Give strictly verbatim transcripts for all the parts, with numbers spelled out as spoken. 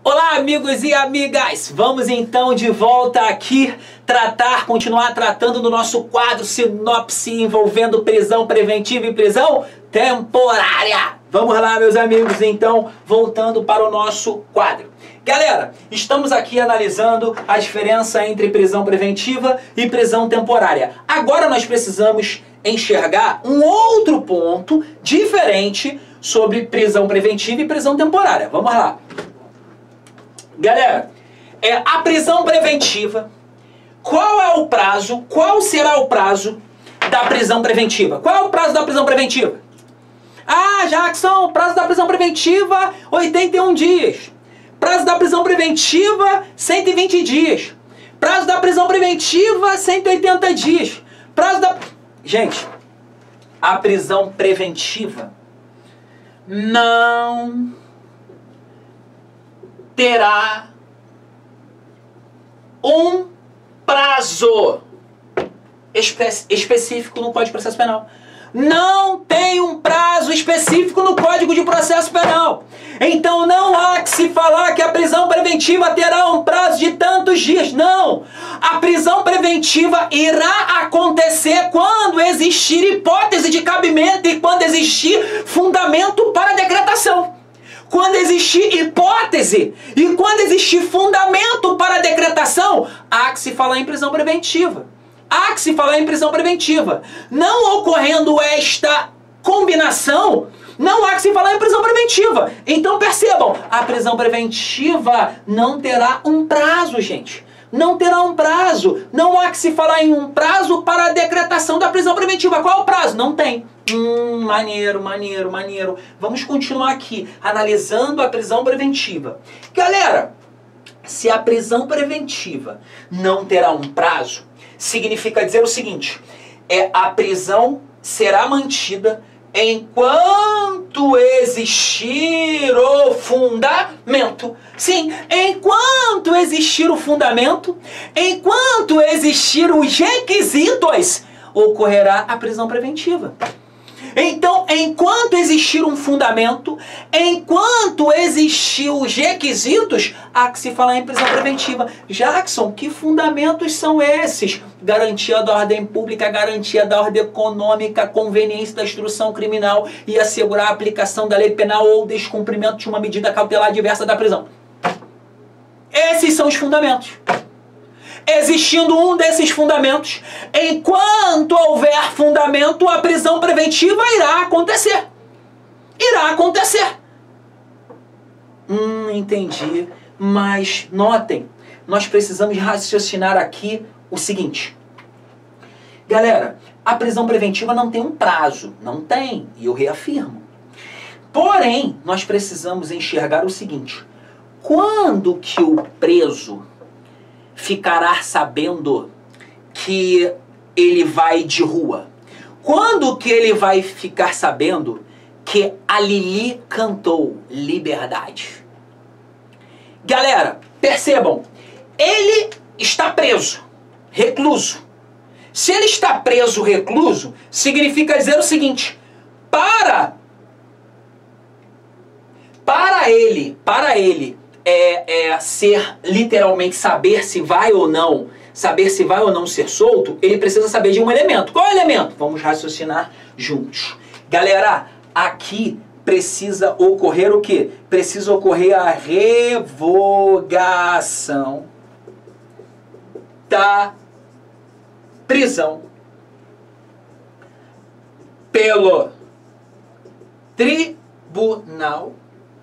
Olá, amigos e amigas! Vamos então de volta aqui tratar, continuar tratando do nosso quadro Sinopse envolvendo prisão preventiva e prisão temporária. Vamos lá, meus amigos, então, voltando para o nosso quadro. Galera, estamos aqui analisando a diferença entre prisão preventiva e prisão temporária. Agora nós precisamos enxergar um outro ponto diferente sobre prisão preventiva e prisão temporária. Vamos lá. Galera, é a prisão preventiva. Qual é o prazo? Qual será o prazo da prisão preventiva? Qual é o prazo da prisão preventiva? Ah, Jackson, o prazo da prisão preventiva, oitenta e um dias. Prazo da prisão preventiva, cento e vinte dias. Prazo da prisão preventiva, cento e oitenta dias. Prazo da... Gente, a prisão preventiva não terá um prazo espe específico no Código de Processo Penal. Não tem um prazo específico no Código de Processo Penal. Então não há que se falar que a prisão preventiva terá um prazo de tantos dias. Não! A prisão preventiva irá acontecer quando existir hipótese de cabimento e quando existir fundamento para decretação. Quando existir hipótese e quando existir fundamento para decretação, há que se falar em prisão preventiva. Há que se falar em prisão preventiva. Não ocorrendo esta combinação, não há que se falar em prisão preventiva. Então percebam, a prisão preventiva não terá um prazo, gente. Não terá um prazo. Não há que se falar em um prazo para a decretação da prisão preventiva. Qual é o prazo? Não tem. Hum, maneiro, maneiro, maneiro. Vamos continuar aqui, analisando a prisão preventiva. Galera, se a prisão preventiva não terá um prazo, significa dizer o seguinte, é a prisão será mantida enquanto existir o fundamento. Sim, enquanto existir o fundamento, enquanto existir os requisitos, ocorrerá a prisão preventiva. Então, enquanto existir um fundamento, enquanto existir os requisitos, há que se falar em prisão preventiva. Jackson, que fundamentos são esses? Garantia da ordem pública, garantia da ordem econômica, conveniência da instrução criminal e assegurar a aplicação da lei penal ou descumprimento de uma medida cautelar diversa da prisão. Esses são os fundamentos. Existindo um desses fundamentos, enquanto houver fundamento, a prisão preventiva irá acontecer. Irá acontecer. Hum, entendi. Mas notem, nós precisamos raciocinar aqui o seguinte. Galera, a prisão preventiva não tem um prazo. Não tem, e eu reafirmo. Porém, nós precisamos enxergar o seguinte. Quando que o preso ficará sabendo que ele vai de rua? Quando que ele vai ficar sabendo que a Lili cantou liberdade? Galera, percebam, ele está preso, recluso. Se ele está preso, recluso, significa dizer o seguinte, para, para ele, para ele, É, é, ser, literalmente, saber se vai ou não, saber se vai ou não ser solto, ele precisa saber de um elemento. Qual é o elemento? Vamos raciocinar juntos. Galera, aqui precisa ocorrer o quê? Precisa ocorrer a revogação da prisão pelo tribunal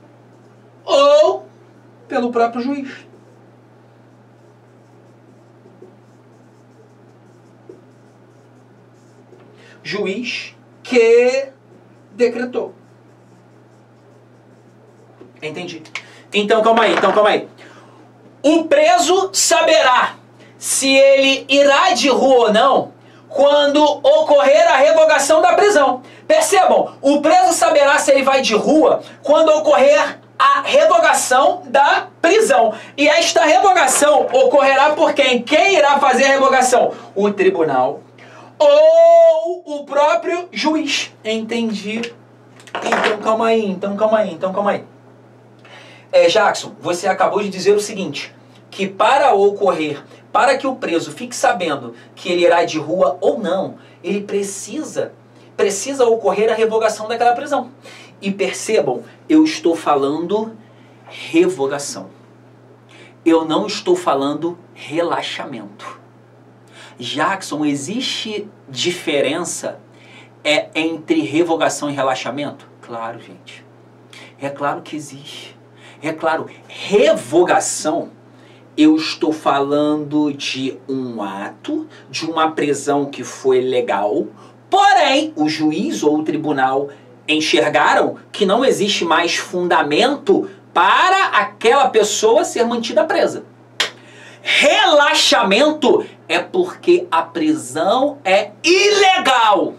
ou pelo próprio juiz. Juiz que decretou. Entendi. Então calma aí, então calma aí. O preso saberá se ele irá de rua ou não quando ocorrer a revogação da prisão. Percebam, o preso saberá se ele vai de rua quando ocorrer a revogação da prisão. E esta revogação ocorrerá por quem? Quem irá fazer a revogação? O tribunal ou o próprio juiz. Entendi. Então calma aí, então calma aí, então calma aí. É, Jackson, você acabou de dizer o seguinte, que para ocorrer, para que o preso fique sabendo que ele irá de rua ou não, ele precisa, precisa ocorrer a revogação daquela prisão. E percebam, eu estou falando revogação. Eu não estou falando relaxamento. Jackson, existe diferença é, entre revogação e relaxamento? Claro, gente. É claro que existe. É claro, revogação, eu estou falando de um ato, de uma prisão que foi legal, porém, o juiz ou o tribunal enxergaram que não existe mais fundamento para aquela pessoa ser mantida presa. Relaxamento é porque a prisão é ilegal.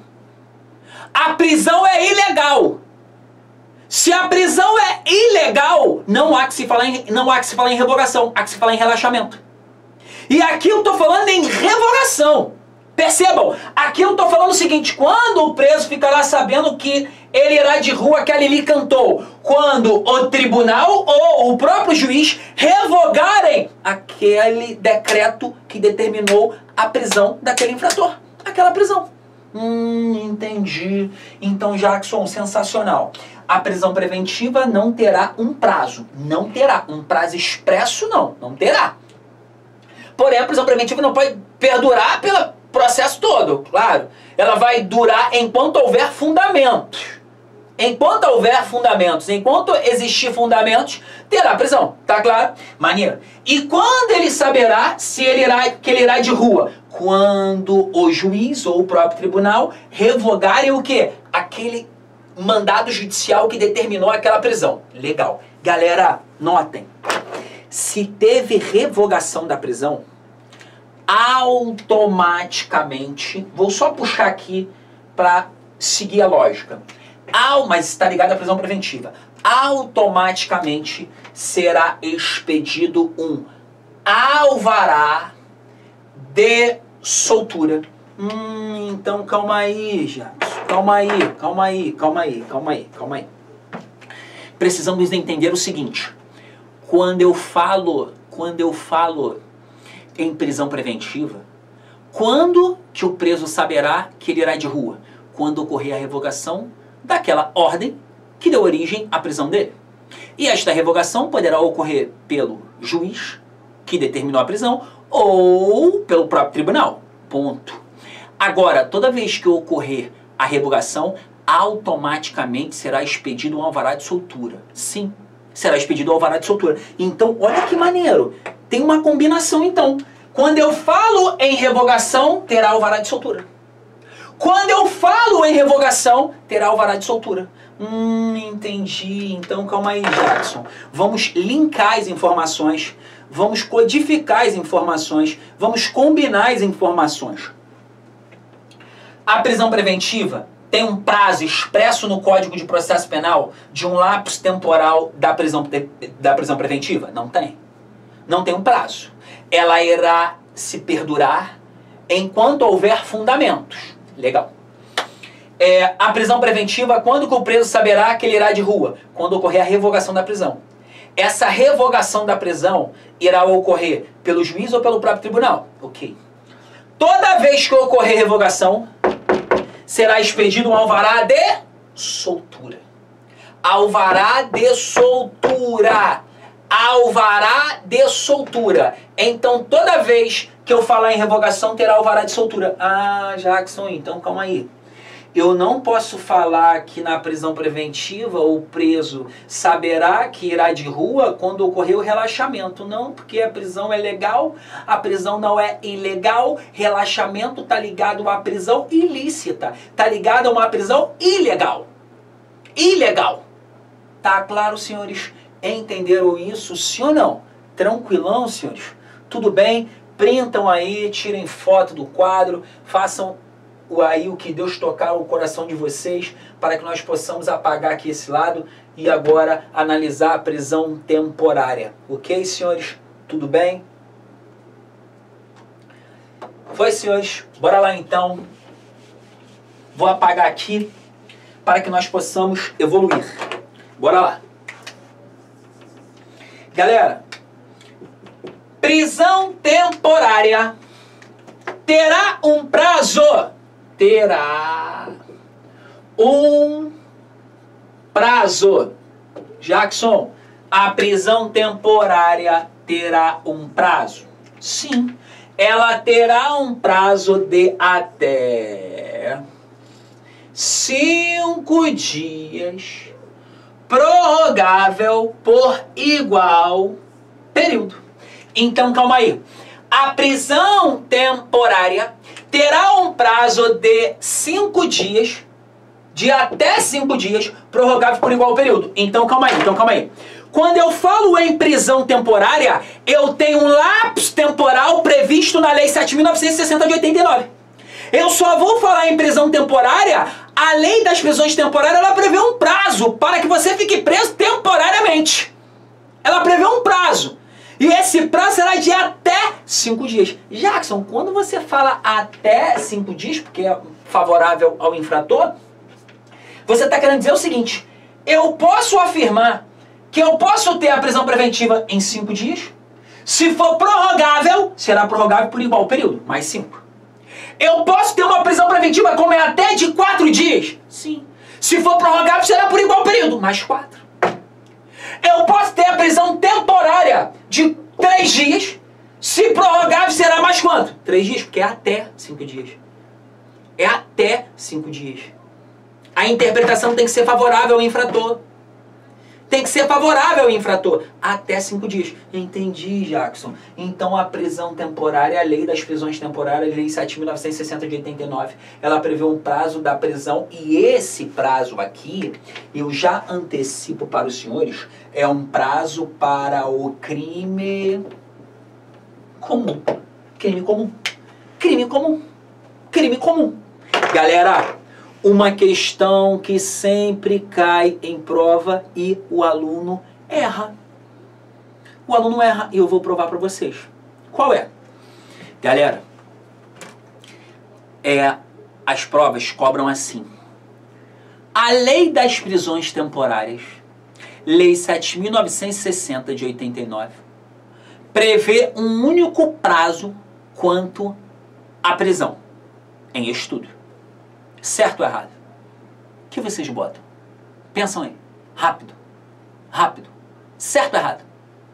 A prisão é ilegal. Se a prisão é ilegal, não há que se falar em, não há que se falar em revogação, há que se falar em relaxamento. E aqui eu estou falando em revogação. Percebam, aqui eu estou falando o seguinte, quando o preso fica lá sabendo que ele irá de rua, que a Lili cantou, quando o tribunal ou o próprio juiz revogarem aquele decreto que determinou a prisão daquele infrator, aquela prisão. Hum, entendi. Então, Jackson, sensacional. A prisão preventiva não terá um prazo. Não terá. Um prazo expresso, não. Não terá. Porém, a prisão preventiva não pode perdurar pelo processo todo, claro. Ela vai durar enquanto houver fundamentos. Enquanto houver fundamentos, enquanto existir fundamentos, terá prisão. Tá claro? Maneiro. E quando ele saberá se ele irá, que ele irá de rua? Quando o juiz ou o próprio tribunal revogarem o quê? Aquele mandado judicial que determinou aquela prisão. Legal. Galera, notem. Se teve revogação da prisão, automaticamente, vou só puxar aqui para seguir a lógica. Ao, mas está ligado à prisão preventiva. Automaticamente será expedido um alvará de soltura. Hum, então calma aí, Jackson. Calma aí, calma aí, calma aí, calma aí, calma aí. Precisamos entender o seguinte. Quando eu falo, quando eu falo em prisão preventiva, quando que o preso saberá que ele irá de rua? Quando ocorrer a revogação daquela ordem que deu origem à prisão dele. E esta revogação poderá ocorrer pelo juiz que determinou a prisão ou pelo próprio tribunal. Ponto. Agora, toda vez que ocorrer a revogação, automaticamente será expedido um alvará de soltura. Sim, será expedido um alvará de soltura. Então, olha que maneiro. Tem uma combinação, então. Quando eu falo em revogação, terá alvará de soltura. Quando eu falo em revogação, terá alvará de soltura. Hum, entendi. Então, calma aí, Jackson. Vamos linkar as informações, vamos codificar as informações, vamos combinar as informações. A prisão preventiva tem um prazo expresso no Código de Processo Penal de um lapso temporal da prisão, da prisão preventiva? Não tem. Não tem um prazo. Ela irá se perdurar enquanto houver fundamentos. Legal. É, a prisão preventiva, quando que o preso saberá que ele irá de rua? Quando ocorrer a revogação da prisão. Essa revogação da prisão irá ocorrer pelo juiz ou pelo próprio tribunal? Ok. Toda vez que ocorrer revogação, será expedido um alvará de soltura. Alvará de soltura. Alvará de soltura. Então, toda vez que eu falar em revogação, terá alvará de soltura. Ah, Jackson, então calma aí. Eu não posso falar que na prisão preventiva o preso saberá que irá de rua quando ocorrer o relaxamento. Não, porque a prisão é legal, a prisão não é ilegal, relaxamento está ligado a uma prisão ilícita, está ligado a uma prisão ilegal. Ilegal. Tá claro, senhores? Entenderam isso, sim ou não? Tranquilão, senhores? Tudo bem? Printam aí, tirem foto do quadro, façam aí o que Deus tocar o coração de vocês, para que nós possamos apagar aqui esse lado e agora analisar a prisão temporária. Ok, senhores? Tudo bem? Foi, senhores? Bora lá então. Vou apagar aqui para que nós possamos evoluir. Bora lá. Galera, prisão temporária terá um prazo. Terá um prazo. Jackson, a prisão temporária terá um prazo? Sim, ela terá um prazo de até cinco dias, prorrogável por igual período. Então, calma aí. A prisão temporária terá um prazo de cinco dias, de até cinco dias, prorrogável por igual período. Então, calma aí, então calma aí. Quando eu falo em prisão temporária, eu tenho um lapso temporal previsto na Lei sete mil novecentos e sessenta de oitenta e nove. Eu só vou falar em prisão temporária, a Lei das prisões temporárias, ela prevê um prazo para que você fique preso temporariamente. Ela prevê um prazo. E esse prazo será de até cinco dias. Jackson, quando você fala até cinco dias, porque é favorável ao infrator, você está querendo dizer o seguinte: eu posso afirmar que eu posso ter a prisão preventiva em cinco dias. Se for prorrogável, será prorrogável por igual período, mais cinco. Eu posso ter uma prisão preventiva como é até de quatro dias? Sim. Se for prorrogável, será por igual período, mais quatro. Eu posso ter a prisão temporária de três dias. Se prorrogável, será mais quanto? Três dias, porque é até cinco dias. É até cinco dias. A interpretação tem que ser favorável ao infrator. Tem que ser favorável ao infrator. Até cinco dias. Entendi, Jackson. Então a prisão temporária, a lei das prisões temporárias, lei sete mil novecentos e sessenta de oitenta e nove, ela prevê um prazo da prisão, e esse prazo aqui, eu já antecipo para os senhores, é um prazo para o crime comum. Crime comum. Crime comum. Crime comum. Galera, uma questão que sempre cai em prova e o aluno erra. O aluno erra e eu vou provar para vocês. Qual é? Galera, é, as provas cobram assim. A lei das prisões temporárias, lei sete mil novecentos e sessenta de oitenta e nove, prevê um único prazo quanto à prisão em estudo. Certo ou errado? O que vocês botam? Pensam aí. Rápido. Rápido. Certo ou errado?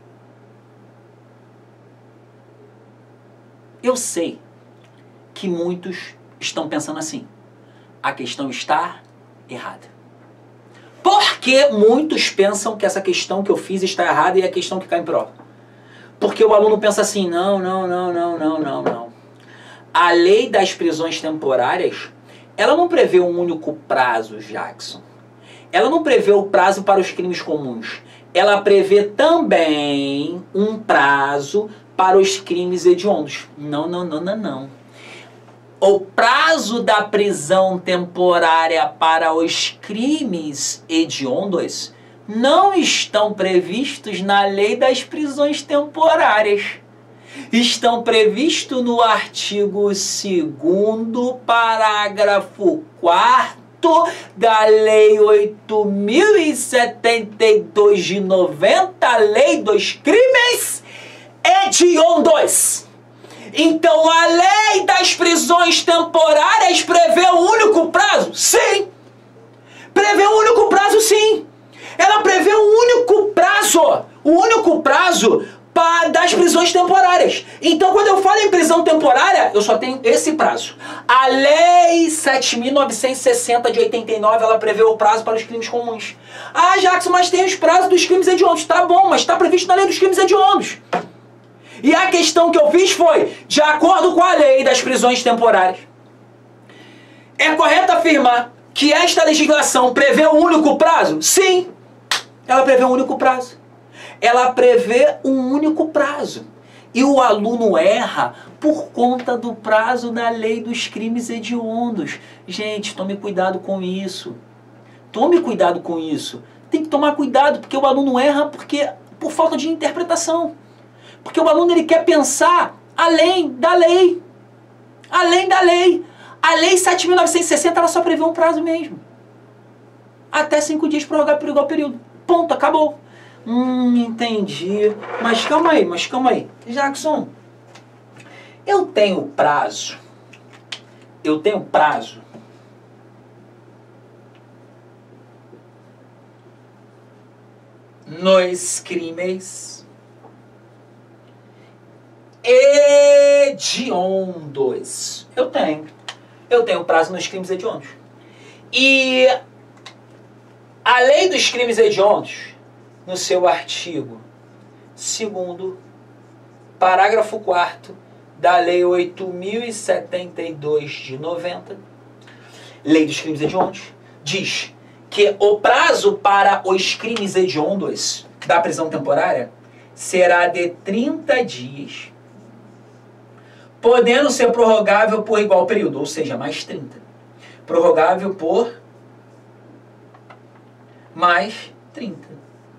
Eu sei que muitos estão pensando assim. A questão está errada. Por que muitos pensam que essa questão que eu fiz está errada e é a questão que cai em prova? Porque o aluno pensa assim, não, não, não, não, não, não, não. A lei das prisões temporárias, ela não prevê um único prazo, Jackson. Ela não prevê o prazo para os crimes comuns. Ela prevê também um prazo para os crimes hediondos. Não, não, não, não, não. O prazo da prisão temporária para os crimes hediondos não estão previstos na lei das prisões temporárias. Estão previstos no artigo segundo, parágrafo quarto da Lei oito mil e setenta e dois de noventa, Lei dos Crimes Hediondos. Então a lei das prisões temporárias prevê um único prazo? Sim. Prevê um único prazo, sim. Ela prevê um único prazo. O único prazo das prisões temporárias. Então, quando eu falo em prisão temporária, eu só tenho esse prazo. A Lei sete mil novecentos e sessenta de oitenta e nove, ela prevê o prazo para os crimes comuns. Ah, Jackson, mas tem os prazos dos crimes hediondos. Tá bom, mas está previsto na Lei dos Crimes Hediondos. E a questão que eu fiz foi, de acordo com a Lei das prisões temporárias, é correto afirmar que esta legislação prevê um único prazo? Sim, ela prevê um único prazo. Ela prevê um único prazo. E o aluno erra por conta do prazo da lei dos crimes hediondos. Gente, tome cuidado com isso. Tome cuidado com isso. Tem que tomar cuidado, porque o aluno erra porque, por falta de interpretação. Porque o aluno ele quer pensar além da lei. Além da lei. A lei sete mil novecentos e sessenta ela só prevê um prazo mesmo. Até cinco dias prorrogar por igual período. Ponto, acabou. Hum, entendi. Mas calma aí, mas calma aí. Jackson, eu tenho prazo. Eu tenho prazo. Nos crimes hediondos. Eu tenho. Eu tenho prazo nos crimes hediondos. E a lei dos crimes hediondos, no seu artigo segundo, parágrafo quarto da lei oito mil e setenta e dois de noventa, lei dos crimes hediondos, diz que o prazo para os crimes hediondos da prisão temporária será de trinta dias, podendo ser prorrogável por igual período, ou seja, mais trinta. Prorrogável por mais trinta.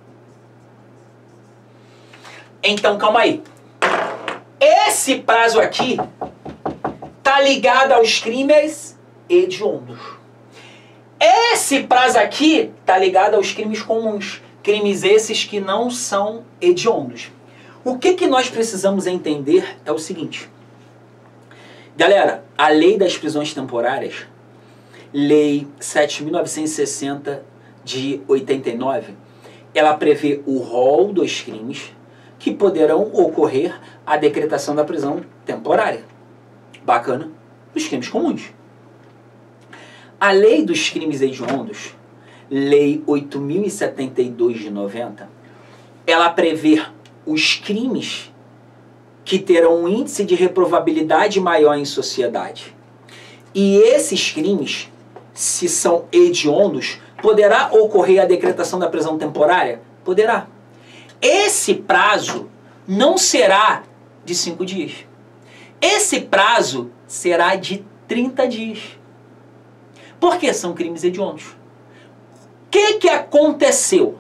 Então, calma aí. Esse prazo aqui tá ligado aos crimes hediondos. Esse prazo aqui tá ligado aos crimes comuns. Crimes esses que não são hediondos. O que que nós precisamos entender é o seguinte. Galera, a lei das prisões temporárias, lei sete mil novecentos e sessenta de oitenta e nove, ela prevê o rol dos crimes que poderão ocorrer a decretação da prisão temporária. Bacana? Dos crimes comuns. A lei dos crimes hediondos, lei oito mil e setenta e dois de noventa, ela prevê os crimes que terão um índice de reprovabilidade maior em sociedade. E esses crimes, se são hediondos, poderá ocorrer a decretação da prisão temporária? Poderá. Esse prazo não será de cinco dias. Esse prazo será de trinta dias. Porque são crimes hediondos. O que que aconteceu?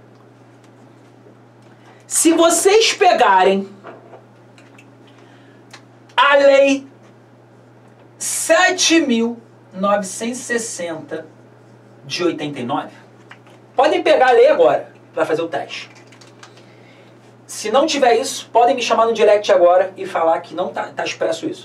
Se vocês pegarem a lei sete mil novecentos e sessenta de oitenta e nove, podem pegar a lei agora para fazer o teste. Se não tiver isso, podem me chamar no direct agora e falar que não está tá expresso isso.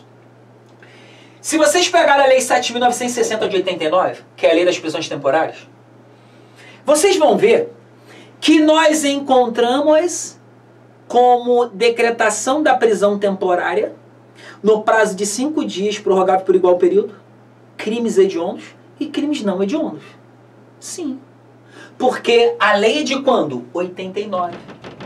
Se vocês pegarem a lei sete mil novecentos e sessenta de oitenta e nove, que é a lei das prisões temporárias, vocês vão ver que nós encontramos como decretação da prisão temporária, no prazo de cinco dias, prorrogável por igual período, crimes hediondos e crimes não hediondos. Sim. Porque a lei é de quando? oitenta e nove.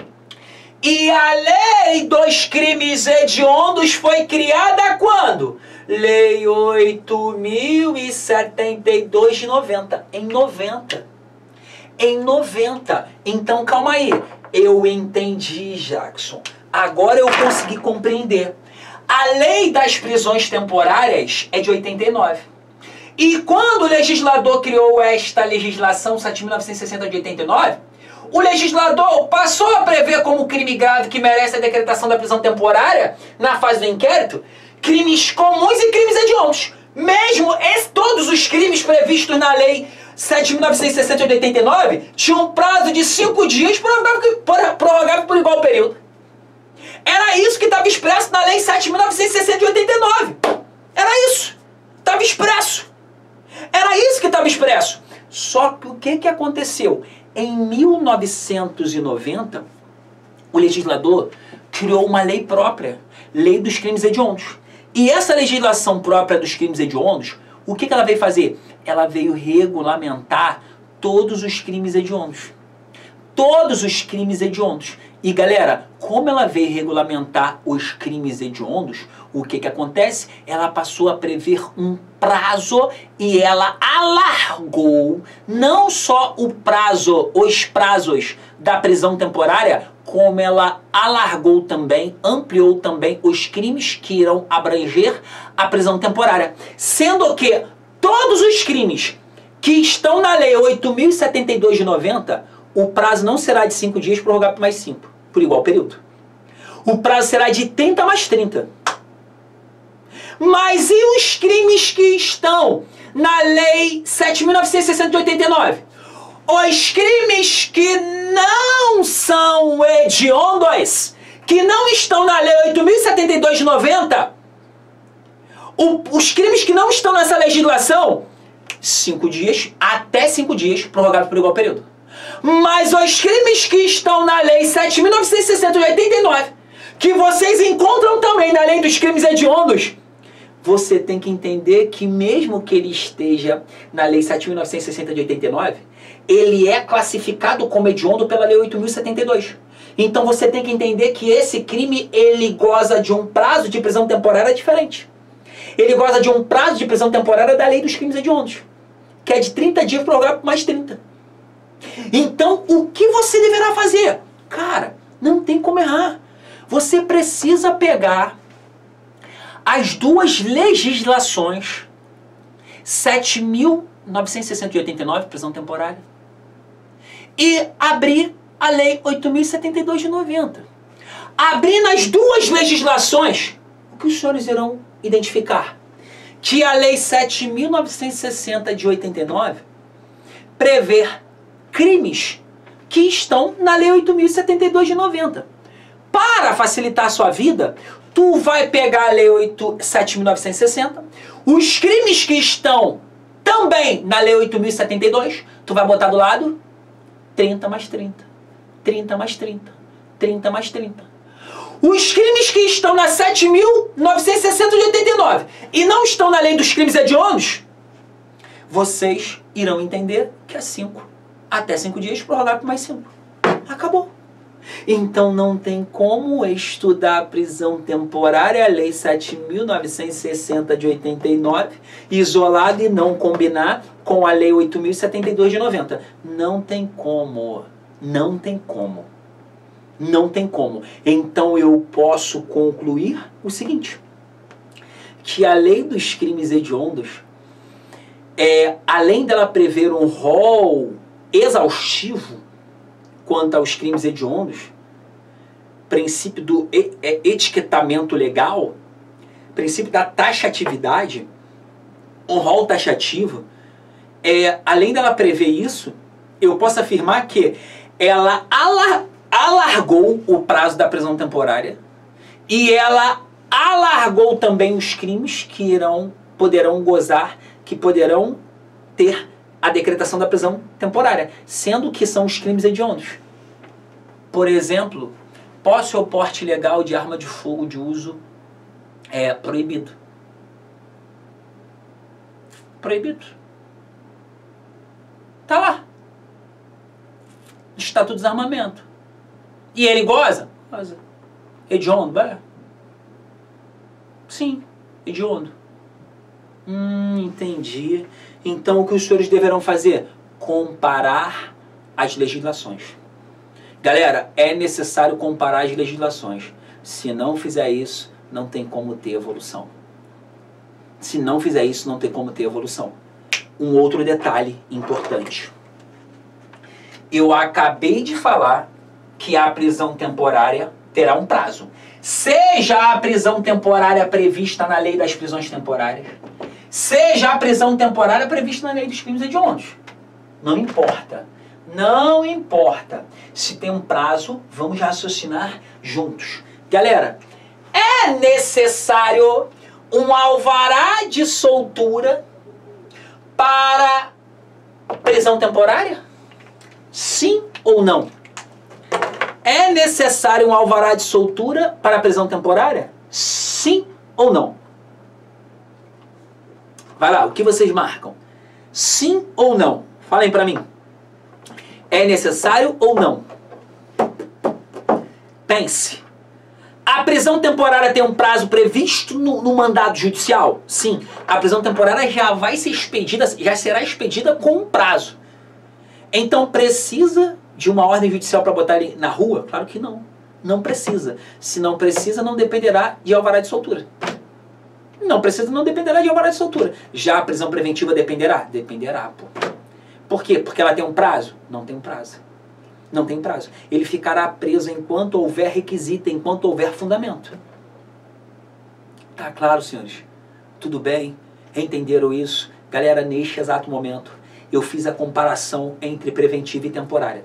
E a lei dos crimes hediondos foi criada quando? Lei oito mil e setenta e dois de noventa. Em noventa. Em noventa. Então, calma aí. Eu entendi, Jackson. Agora eu consegui compreender. A lei das prisões temporárias é de oitenta e nove. E quando o legislador criou esta legislação sete mil novecentos e sessenta de oitenta e nove, o legislador passou a prever como crime grave que merece a decretação da prisão temporária, na fase do inquérito, crimes comuns e crimes hediondos. Mesmo esse, todos os crimes previstos na lei sete mil novecentos e sessenta de oitenta e nove tinham um prazo de cinco dias prorrogável por igual período. Era isso que estava expresso na lei sete mil novecentos e sessenta de oitenta e nove. Era isso. Estava expresso. Era isso que estava expresso. Só que o que, que aconteceu? Em mil novecentos e noventa, o legislador criou uma lei própria, Lei dos Crimes Hediondos. E essa legislação própria dos crimes hediondos, o que, que ela veio fazer? Ela veio regulamentar todos os crimes hediondos. Todos os crimes hediondos. E galera, como ela veio regulamentar os crimes hediondos, o que que acontece? Ela passou a prever um prazo e ela alargou não só o prazo, os prazos da prisão temporária, como ela alargou também, ampliou também os crimes que irão abranger a prisão temporária. Sendo que todos os crimes que estão na lei oito mil e setenta e dois de noventa, o prazo não será de cinco dias prorrogado por mais cinco, por igual período. O prazo será de trinta mais trinta. Mas e os crimes que estão na lei sete mil novecentos e sessenta de oitenta e nove? os crimes que não são hediondos, que não estão na Lei oito mil e setenta e dois de noventa, o, os crimes que não estão nessa legislação, cinco dias, até cinco dias, prorrogado por igual período. Mas os crimes que estão na Lei sete mil novecentos e sessenta de oitenta e nove, que vocês encontram também na Lei dos Crimes Hediondos, você tem que entender que mesmo que ele esteja na Lei sete mil novecentos e sessenta de oitenta e nove, ele é classificado como hediondo pela Lei oito mil e setenta e dois. Então você tem que entender que esse crime, ele goza de um prazo de prisão temporária diferente. Ele goza de um prazo de prisão temporária da Lei dos Crimes Hediondos, que é de trinta dias prorrogado por mais trinta. Então, o que você deverá fazer? Cara, não tem como errar. Você precisa pegar as duas legislações, sete mil novecentos e sessenta de oitenta e nove, prisão temporária, e abrir a Lei oito mil e setenta e dois de noventa. Abrindo as duas legislações, o que os senhores irão identificar? Que a Lei sete mil novecentos e sessenta de oitenta e nove prevê crimes que estão na Lei oito mil e setenta e dois de noventa. Para facilitar a sua vida, tu vai pegar a Lei sete mil novecentos e sessenta, os crimes que estão também na Lei oito mil e setenta e dois, tu vai botar do lado trinta mais trinta, trinta mais trinta, trinta mais trinta. Os crimes que estão na sete mil novecentos e sessenta de oitenta e nove e não estão na Lei dos Crimes Hediondos, vocês irão entender que é cinco. Até cinco dias, prorrogado por mais cinco. Acabou. Então não tem como estudar a prisão temporária, a Lei sete mil novecentos e sessenta de oitenta e nove, isolado e não combinar com a Lei oito mil e setenta e dois de noventa. Não tem como. Não tem como. Não tem como. Então eu posso concluir o seguinte, que a Lei dos Crimes Hediondos, é, além dela prever um rol exaustivo quanto aos crimes hediondos, princípio do etiquetamento legal, princípio da taxatividade, um rol taxativo, é, além dela prever isso, eu posso afirmar que ela alar, alargou o prazo da prisão temporária e ela alargou também os crimes que irão, poderão gozar, que poderão ter a decretação da prisão temporária, sendo que são os crimes hediondos. Por exemplo, posse ou porte ilegal de arma de fogo de uso é proibido. Proibido. Tá lá. Estatuto de Desarmamento. E ele goza? Goza. Hediondo, vai? Sim, hediondo. Hum, entendi. Então o que os senhores deverão fazer? Comparar as legislações. Galera, é necessário comparar as legislações. Se não fizer isso, não tem como ter evolução. Se não fizer isso, não tem como ter evolução. Um outro detalhe importante. Eu acabei de falar que a prisão temporária terá um prazo. Seja a prisão temporária prevista na Lei das Prisões Temporárias, seja a prisão temporária prevista na Lei dos Crimes Hediondos. Não importa. Não importa. Se tem um prazo, vamos raciocinar juntos. Galera, é necessário um alvará de soltura para prisão temporária? Sim ou não? É necessário um alvará de soltura para a prisão temporária? Sim ou não? Vai lá, o que vocês marcam? Sim ou não? Falem para mim. É necessário ou não? Pense. A prisão temporária tem um prazo previsto no, no mandado judicial? Sim. A prisão temporária já vai ser expedida, já será expedida com um prazo. Então precisa de uma ordem judicial para botar ele na rua? Claro que não. Não precisa. Se não precisa, não dependerá de alvará de soltura. Não precisa, não dependerá de alvará de soltura. Já a prisão preventiva dependerá? Dependerá, pô. Por quê? Porque ela tem um prazo? Não tem um prazo. Não tem prazo. Ele ficará preso enquanto houver requisito, enquanto houver fundamento. Tá claro, senhores? Tudo bem? Entenderam isso? Galera, neste exato momento, eu fiz a comparação entre preventiva e temporária.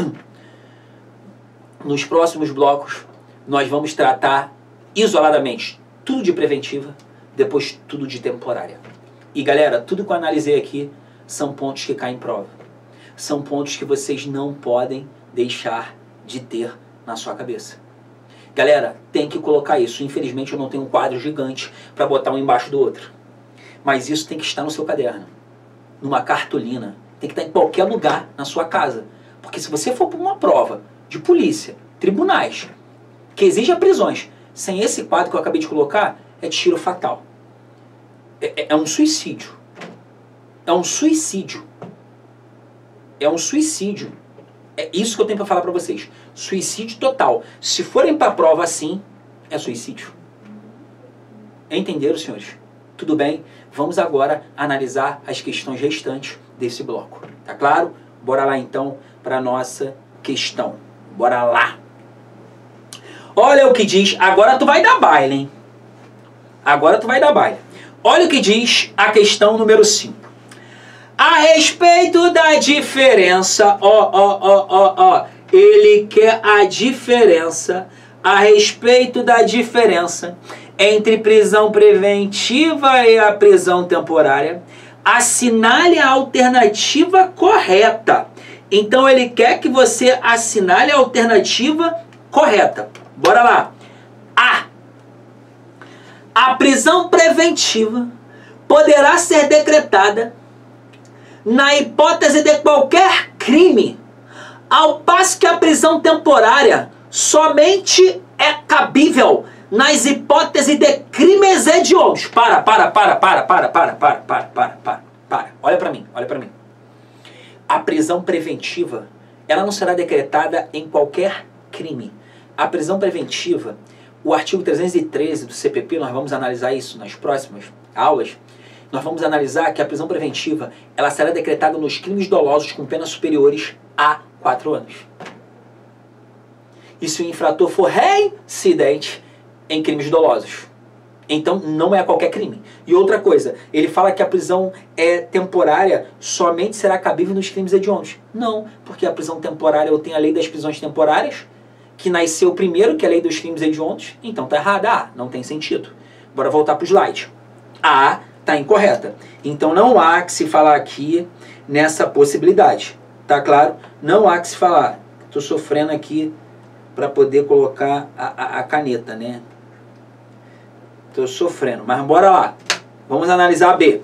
Nos próximos blocos, nós vamos tratar isoladamente tudo de preventiva, depois tudo de temporária. E galera, tudo que eu analisei aqui são pontos que caem em prova. São pontos que vocês não podem deixar de ter na sua cabeça. Galera, tem que colocar isso. Infelizmente eu não tenho um quadro gigante para botar um embaixo do outro. Mas isso tem que estar no seu caderno, numa cartolina. Tem que estar em qualquer lugar na sua casa. Porque se você for para uma prova de polícia, tribunais, que exija prisões, sem esse quadro que eu acabei de colocar, é tiro fatal. É, é um suicídio. É um suicídio. É um suicídio. É isso que eu tenho para falar para vocês. Suicídio total. Se forem para a prova assim, é suicídio. Entenderam, senhores? Tudo bem? Vamos agora analisar as questões restantes desse bloco. Tá claro? Bora lá então para a nossa questão. Bora lá. Olha o que diz. Agora tu vai dar baile, hein? Agora tu vai dar baile. Olha o que diz a questão número cinco. A respeito da diferença, ó, ó, ó, ó, ó, ele quer a diferença, a respeito da diferença entre prisão preventiva e a prisão temporária, assinale a alternativa correta. Então ele quer que você assinale a alternativa correta. Bora lá. A. A prisão preventiva poderá ser decretada na hipótese de qualquer crime, ao passo que a prisão temporária somente é cabível nas hipóteses de crimes hediondos. Para, para, para, para, para, para, para, para, para, para, para. Olha para mim, olha para mim. A prisão preventiva, ela não será decretada em qualquer crime. A prisão preventiva, o artigo trezentos e treze do C P P, nós vamos analisar isso nas próximas aulas. Nós vamos analisar que a prisão preventiva ela será decretada nos crimes dolosos com penas superiores a quatro anos. E se o infrator for reincidente em crimes dolosos. Então não é qualquer crime. E outra coisa, ele fala que a prisão é temporária somente será cabível nos crimes hediondos. Não, porque a prisão temporária, eu tenho a lei das prisões temporárias, que nasceu primeiro que a lei dos crimes hediondos, então tá errada. Ah, não tem sentido. Bora voltar para o slide. A está incorreta. Então não há que se falar aqui nessa possibilidade. Tá claro? Não há que se falar. Estou sofrendo aqui para poder colocar a, a, a caneta, né? Estou sofrendo. Mas bora lá. Vamos analisar a B.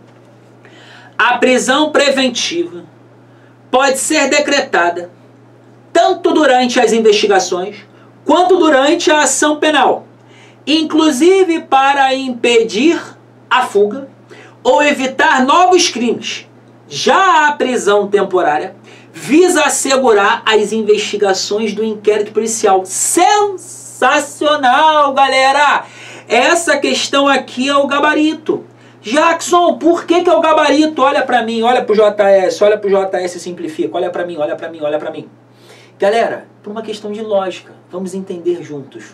A prisão preventiva pode ser decretada tanto durante as investigações quanto durante a ação penal, inclusive para impedir a fuga ou evitar novos crimes. Já a prisão temporária visa assegurar as investigações do inquérito policial. Sensacional, galera! Essa questão aqui é o gabarito. Jackson, por que que é o gabarito? Olha pra mim, olha pro J S, olha pro J S e simplifica. Olha pra mim, olha pra mim, olha pra mim. Galera, por uma questão de lógica, vamos entender juntos.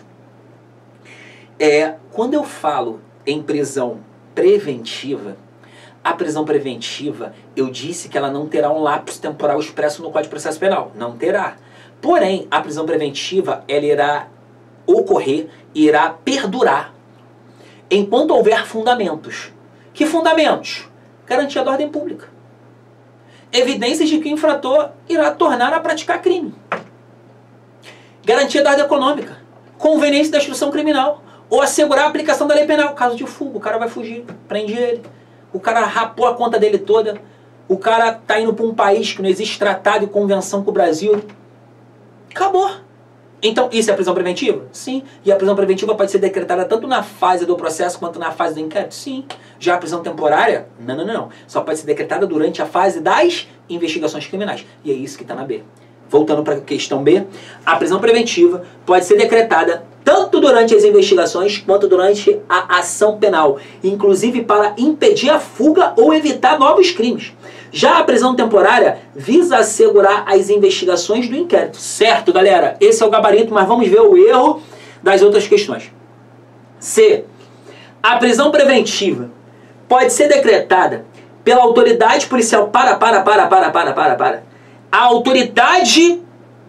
É, quando eu falo em prisão preventiva, a prisão preventiva, eu disse que ela não terá um lapso temporal expresso no Código de Processo Penal. Não terá. Porém, a prisão preventiva, ela irá ocorrer, irá perdurar, enquanto houver fundamentos. Que fundamentos? Garantia da ordem pública. Evidências de que o infrator irá tornar a praticar crime. Garantia da ordem econômica. Conveniência da instrução criminal. Ou assegurar a aplicação da lei penal. Caso de fuga, o cara vai fugir, prende ele. O cara rapou a conta dele toda. O cara tá indo para um país que não existe tratado e convenção com o Brasil. Acabou. Então, isso é prisão preventiva? Sim. E a prisão preventiva pode ser decretada tanto na fase do processo quanto na fase do inquérito? Sim. Já a prisão temporária? Não, não, não. Só pode ser decretada durante a fase das investigações criminais. E é isso que está na B. Voltando para a questão B, a prisão preventiva pode ser decretada tanto durante as investigações quanto durante a ação penal, inclusive para impedir a fuga ou evitar novos crimes. Já a prisão temporária visa assegurar as investigações do inquérito. Certo, galera? Esse é o gabarito, mas vamos ver o erro das outras questões. C. A prisão preventiva pode ser decretada pela autoridade policial. Para, para, para, para, para, para, para. A autoridade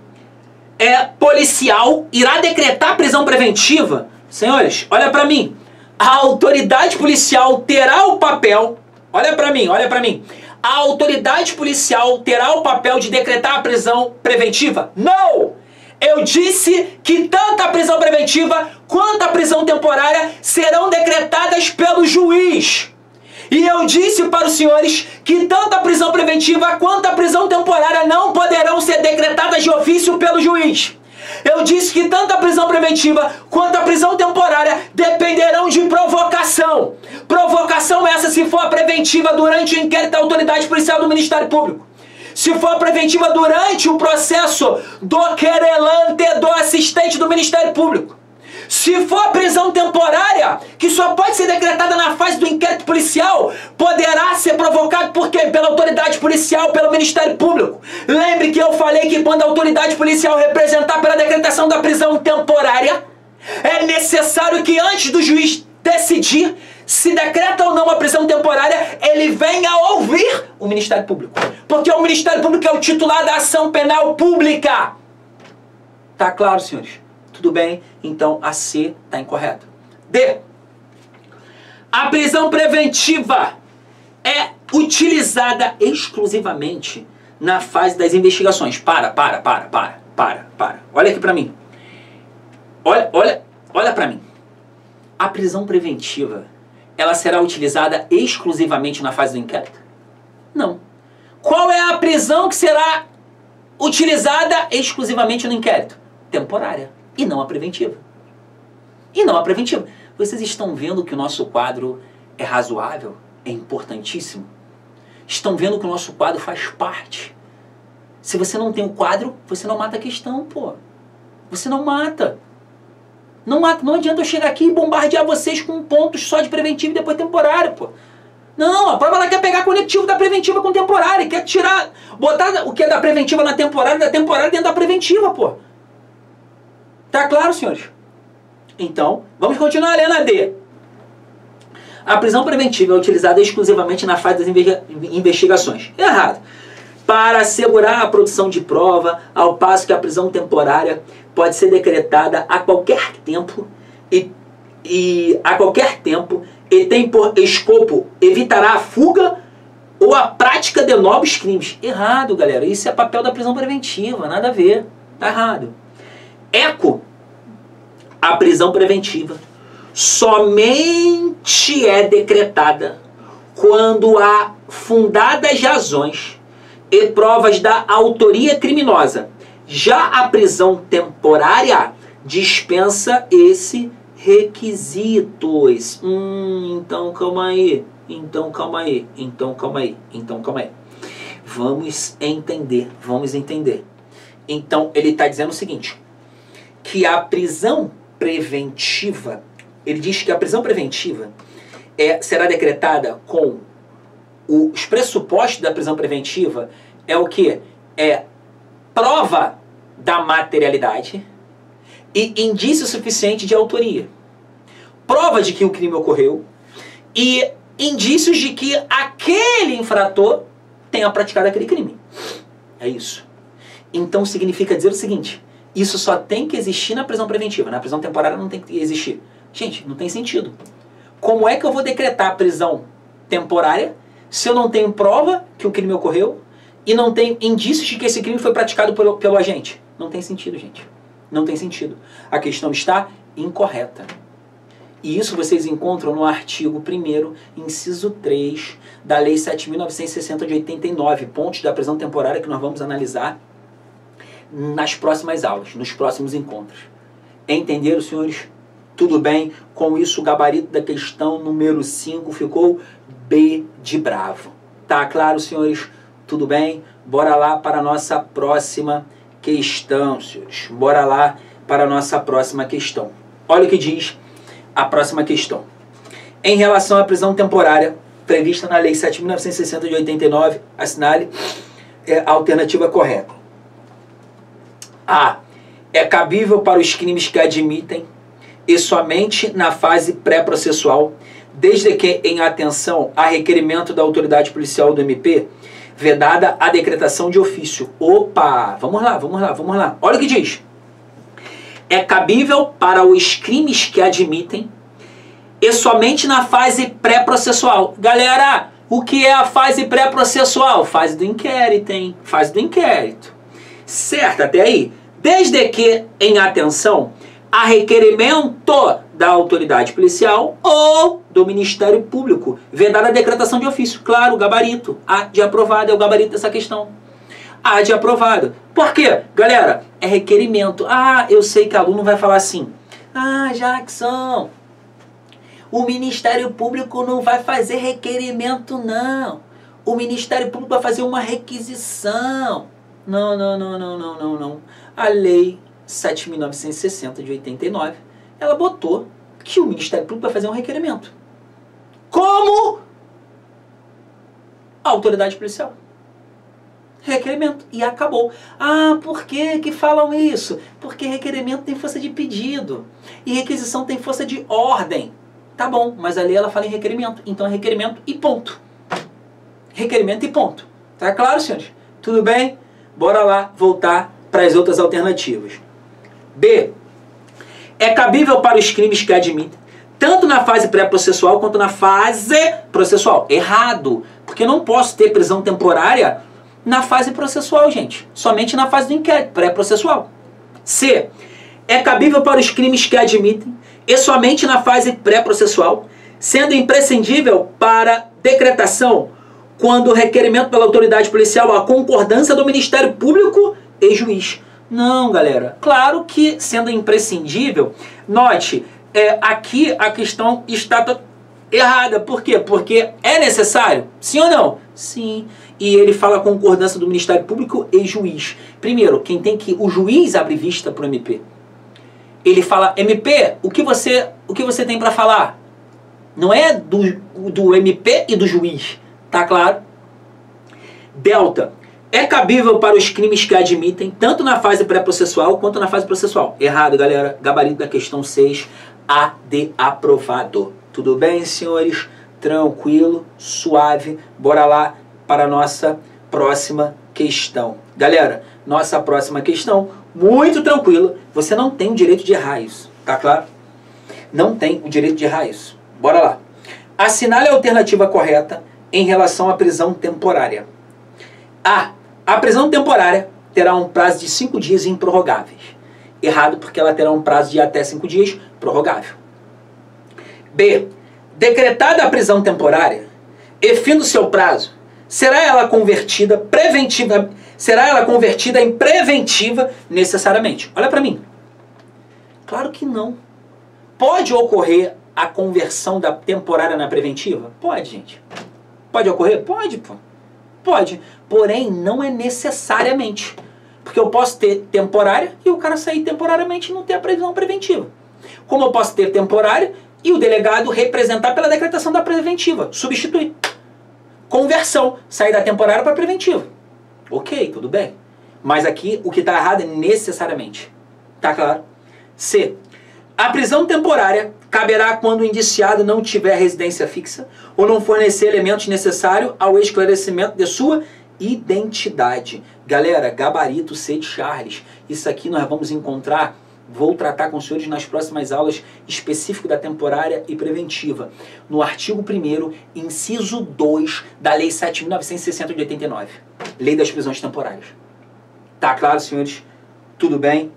é, policial irá decretar prisão preventiva. Senhores, olha pra mim. A autoridade policial terá o papel... Olha pra mim, olha pra mim. A autoridade policial terá o papel de decretar a prisão preventiva? Não! Eu disse que tanto a prisão preventiva quanto a prisão temporária serão decretadas pelo juiz. E eu disse para os senhores que tanto a prisão preventiva quanto a prisão temporária não poderão ser decretadas de ofício pelo juiz. Eu disse que tanto a prisão preventiva quanto a prisão temporária dependerão de provocação. Provocação essa se for a preventiva durante o inquérito da autoridade policial do Ministério Público. Se for a preventiva durante o processo do querelante, do assistente do Ministério Público. Se for a prisão temporária, que só pode ser decretada na fase do inquérito policial, poderá ser provocado por quê? Pela autoridade policial, pelo Ministério Público. Lembre que eu falei que quando a autoridade policial representar pela decretação da prisão temporária, é necessário que antes do juiz decidir se decreta ou não a prisão temporária, ele venha ouvir o Ministério Público. Porque o Ministério Público é o titular da ação penal pública. Tá claro, senhores? Tudo bem? Então a C está incorreta. D. A prisão preventiva é utilizada exclusivamente na fase das investigações. Para, para, para, para, para, para. Olha aqui pra mim. Olha, olha, olha pra mim. A prisão preventiva, ela será utilizada exclusivamente na fase do inquérito? Não. Qual é a prisão que será utilizada exclusivamente no inquérito? Temporária. E não a preventiva. E não a preventiva. Vocês estão vendo que o nosso quadro é razoável? É importantíssimo? Estão vendo que o nosso quadro faz parte? Se você não tem o quadro, você não mata a questão, pô. Você não mata. Não mata. Não adianta eu chegar aqui e bombardear vocês com pontos só de preventivo e depois temporário, pô. Não, a prova ela quer pegar conectivo da preventiva com temporária. Quer tirar, botar o que é da preventiva na temporária, da temporária dentro da preventiva, pô. Tá claro, senhores? Então, vamos continuar lendo a D. A prisão preventiva é utilizada exclusivamente na fase das investigações. Errado. Para assegurar a produção de prova, ao passo que a prisão temporária pode ser decretada a qualquer tempo e, e a qualquer tempo e tem por escopo evitará a fuga ou a prática de novos crimes. Errado, galera. Isso é papel da prisão preventiva, nada a ver. Tá errado. Eco, a prisão preventiva somente é decretada quando há fundadas razões e provas da autoria criminosa. Já a prisão temporária dispensa esse requisito. Hum, então calma aí, então calma aí, então calma aí, então calma aí. Vamos entender, vamos entender. Então ele está dizendo o seguinte, que a prisão preventiva, ele diz que a prisão preventiva é, será decretada com os pressupostos da prisão preventiva é o que? É prova da materialidade e indício suficiente de autoria. Prova de que o crime ocorreu e indícios de que aquele infrator tenha praticado aquele crime. É isso. Então significa dizer o seguinte, isso só tem que existir na prisão preventiva, na prisão temporária não tem que existir. Gente, não tem sentido. Como é que eu vou decretar a prisão temporária se eu não tenho prova que o crime ocorreu e não tenho indícios de que esse crime foi praticado pelo, pelo agente? Não tem sentido, gente. Não tem sentido. A questão está incorreta. E isso vocês encontram no artigo primeiro, inciso três, da Lei sete mil novecentos e sessenta de oitenta e nove, pontos da prisão temporária que nós vamos analisar nas próximas aulas, nos próximos encontros. Entenderam, senhores? Tudo bem? Com isso, o gabarito da questão número cinco ficou B de bravo. Tá claro, senhores? Tudo bem? Bora lá para a nossa próxima questão, senhores. Bora lá para a nossa próxima questão. Olha o que diz a próxima questão. Em relação à prisão temporária prevista na Lei sete mil novecentos e sessenta de oitenta e nove, assinale é, a alternativa correta. A. É cabível para os crimes que admitem, e somente na fase pré-processual, desde que em atenção a requerimento da autoridade policial do M P, vedada a decretação de ofício. Opa, vamos lá, vamos lá, vamos lá. Olha o que diz. É cabível para os crimes que admitem e somente na fase pré-processual. Galera, o que é a fase pré-processual? Fase do inquérito, hein? Fase do inquérito. Certo, até aí? Desde que em atenção a requerimento da autoridade policial ou do Ministério Público, vedada a decretação de ofício. Claro, o gabarito. A de aprovado é o gabarito dessa questão. A de aprovado. Por quê? Galera, é requerimento. Ah, eu sei que aluno vai falar assim. Ah, Jackson, o Ministério Público não vai fazer requerimento, não. O Ministério Público vai fazer uma requisição. Não, não, não, não, não, não, não. A Lei sete mil novecentos e sessenta de oitenta e nove, ela botou que o Ministério Público vai fazer um requerimento. Como? A autoridade policial. Requerimento. E acabou. Ah, por que que falam isso? Porque requerimento tem força de pedido. E requisição tem força de ordem. Tá bom, mas a lei ela fala em requerimento. Então é requerimento e ponto. Requerimento e ponto. Tá claro, senhores? Tudo bem? Bora lá voltar para as outras alternativas. B. É cabível para os crimes que admitem, tanto na fase pré-processual quanto na fase processual. Errado. Porque eu não posso ter prisão temporária na fase processual, gente. Somente na fase do inquérito, pré-processual. C. É cabível para os crimes que admitem, e somente na fase pré-processual, sendo imprescindível para decretação, quando o requerimento pela autoridade policial, a concordância do Ministério Público e juiz. Não, galera. Claro que, sendo imprescindível, note, é, aqui a questão está errada. Por quê? Porque é necessário? Sim ou não? Sim. E ele fala concordância do Ministério Público e juiz. Primeiro, quem tem que... O juiz abre vista para o M P. Ele fala, M P, o que você, o que você tem para falar? Não é do, do M P e do juiz. Tá claro? Delta. É cabível para os crimes que admitem, tanto na fase pré-processual quanto na fase processual. Errado, galera. Gabarito da questão seis, A de aprovado. Tudo bem, senhores? Tranquilo, suave. Bora lá para a nossa próxima questão. Galera, nossa próxima questão, muito tranquila. Você não tem o direito de errar isso, tá claro? Não tem o direito de errar isso. Bora lá. Assinale a alternativa correta em relação à prisão temporária. A. A prisão temporária terá um prazo de cinco dias improrrogáveis. Errado, porque ela terá um prazo de até cinco dias prorrogável. B. Decretada a prisão temporária, e fim do seu prazo, será ela convertida preventiva, será ela convertida em preventiva necessariamente? Olha para mim. Claro que não. Pode ocorrer a conversão da temporária na preventiva? Pode, gente. Pode ocorrer? Pode, pô. Pode. Porém, não é necessariamente. Porque eu posso ter temporária e o cara sair temporariamente e não ter a prisão preventiva. Como eu posso ter temporária e o delegado representar pela decretação da preventiva. Substituir. Conversão. Sair da temporária para a preventiva. Ok, tudo bem. Mas aqui o que está errado é necessariamente. Tá claro? C. A prisão temporária caberá quando o indiciado não tiver residência fixa ou não fornecer elementos necessários ao esclarecimento de sua identidade. Galera, gabarito C de Charles. Isso aqui nós vamos encontrar, vou tratar com os senhores nas próximas aulas, específico da temporária e preventiva. No artigo primeiro, inciso dois da Lei sete mil novecentos e sessenta de oitenta e nove. Lei das prisões temporárias. Tá claro, senhores? Tudo bem?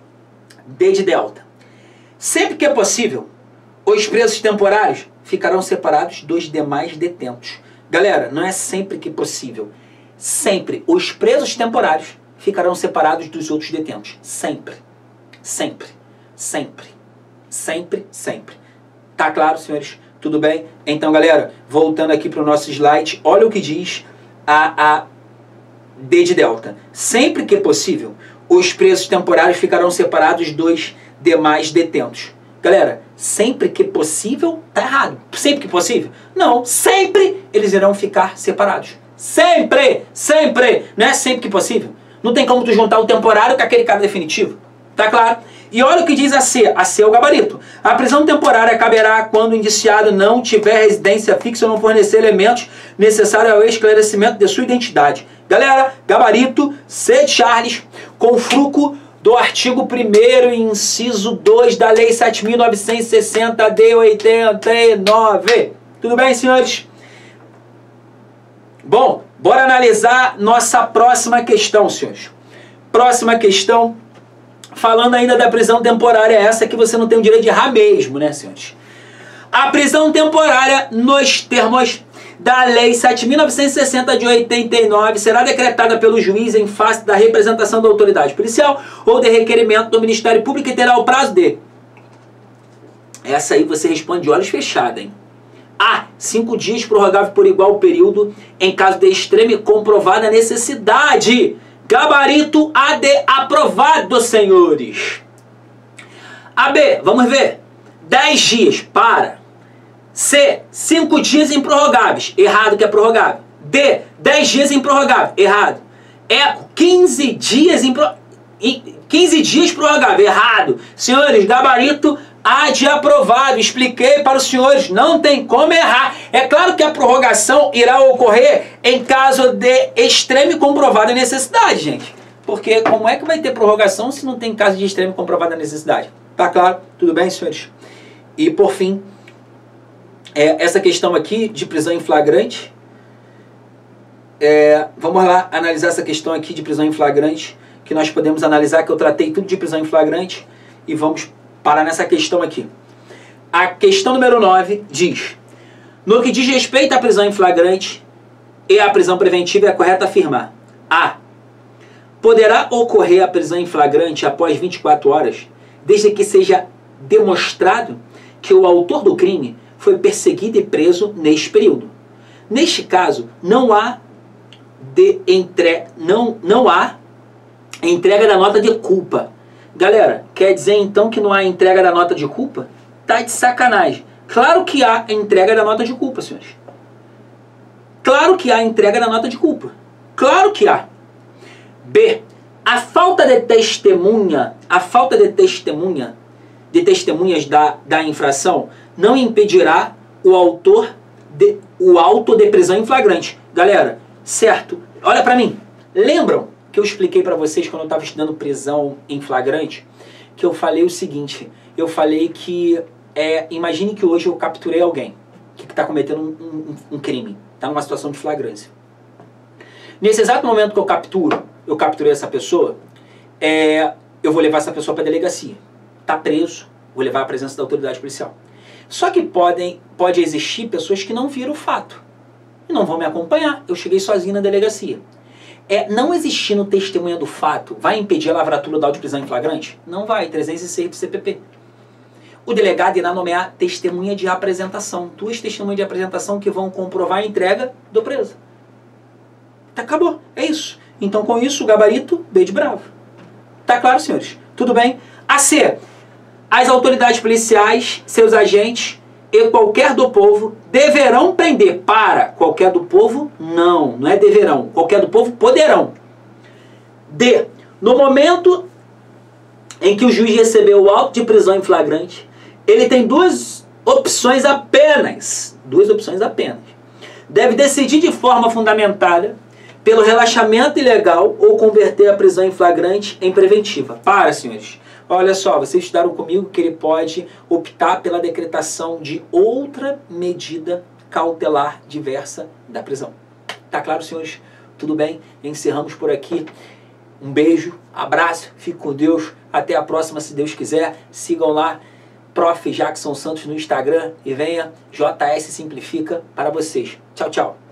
D de delta. Sempre que é possível, os presos temporários ficarão separados dos demais detentos. Galera, não é sempre que possível. Sempre os presos temporários ficarão separados dos outros detentos. Sempre. Sempre. Sempre. Sempre, sempre. Tá claro, senhores? Tudo bem? Então, galera, voltando aqui para o nosso slide, olha o que diz a, a D de delta. Sempre que possível, os presos temporários ficarão separados dos demais detentos. Galera, sempre que possível, tá errado. Sempre que possível? Não, sempre eles irão ficar separados. Sempre, sempre. Não é sempre que possível. Não tem como tu juntar o temporário com aquele cara definitivo. Tá claro? E olha o que diz a C. A C é o gabarito. A prisão temporária caberá quando o indiciado não tiver residência fixa ou não fornecer elementos necessários ao esclarecimento de sua identidade. Galera, gabarito C de Charles, com fruco do artigo primeiro, inciso dois da Lei sete mil novecentos e sessenta de oitenta e nove. Tudo bem, senhores? Bom, bora analisar nossa próxima questão, senhores. Próxima questão, falando ainda da prisão temporária, essa que você não tem o direito de errar mesmo, né, senhores? A prisão temporária, nos termos da Lei sete mil novecentos e sessenta de oitenta e nove, será decretada pelo juiz em face da representação da autoridade policial ou de requerimento do Ministério Público e terá o prazo de... Essa aí você responde de olhos fechados, hein? A. Cinco dias prorrogável por igual período em caso de extrema e comprovada necessidade. Gabarito A D aprovado, senhores. A B, vamos ver. Dez dias para. C, cinco dias improrrogáveis. Errado que é prorrogável. D, dez dias improrrogável. Errado. E, quinze dias impro... quinze dias prorrogável. Errado. Senhores, gabarito A de aprovado. Expliquei para os senhores, não tem como errar. É claro que a prorrogação irá ocorrer em caso de extrema e comprovada necessidade, gente. Porque como é que vai ter prorrogação se não tem caso de extrema e comprovada necessidade? Tá claro? Tudo bem, senhores? E por fim, é, essa questão aqui de prisão em flagrante. É, vamos lá analisar essa questão aqui de prisão em flagrante, que nós podemos analisar, que eu tratei tudo de prisão em flagrante, e vamos parar nessa questão aqui. A questão número nove diz: no que diz respeito à prisão em flagrante e à prisão preventiva, é correto afirmar: A. Poderá ocorrer a prisão em flagrante após vinte e quatro horas, desde que seja demonstrado que o autor do crime foi perseguido e preso neste período. Neste caso, não há, de entre... não, não há entrega da nota de culpa. Galera, quer dizer então que não há entrega da nota de culpa? Tá de sacanagem. Claro que há entrega da nota de culpa, senhores. Claro que há entrega da nota de culpa. Claro que há. B. A falta de testemunha, a falta de testemunha, de testemunhas da, da infração, não impedirá o autor de, o auto de prisão em flagrante. Galera, certo? Olha pra mim. Lembram que eu expliquei para vocês quando eu estava estudando prisão em flagrante, que eu falei o seguinte, eu falei que, é, imagine que hoje eu capturei alguém que está cometendo um, um, um crime, está numa situação de flagrância. Nesse exato momento que eu capturo, eu capturei essa pessoa, é, eu vou levar essa pessoa para a delegacia. Está preso, vou levar à presença da autoridade policial. Só que podem, pode existir pessoas que não viram o fato e não vão me acompanhar. Eu cheguei sozinho na delegacia. É, não existindo testemunha do fato, vai impedir a lavratura da auto de prisão em flagrante? Não vai, trezentos e seis do C P P. O delegado irá nomear testemunha de apresentação. Duas testemunhas de apresentação que vão comprovar a entrega do preso. Tá, acabou, é isso. Então com isso o gabarito B de bravo. Tá claro, senhores? Tudo bem? A C. As autoridades policiais, seus agentes e qualquer do povo deverão prender. Para qualquer do povo, não, não é deverão. Qualquer do povo poderão. D. No momento em que o juiz recebeu o auto de prisão em flagrante, ele tem duas opções apenas. Duas opções apenas. Deve decidir de forma fundamentada pelo relaxamento ilegal ou converter a prisão em flagrante em preventiva. Para, senhores. Olha só, vocês estudaram comigo que ele pode optar pela decretação de outra medida cautelar diversa da prisão. Tá claro, senhores? Tudo bem? Encerramos por aqui. Um beijo, abraço, fique com Deus. Até a próxima, se Deus quiser. Sigam lá, Prof Jackson Santos no Instagram e venha J S Simplifica para vocês. Tchau, tchau.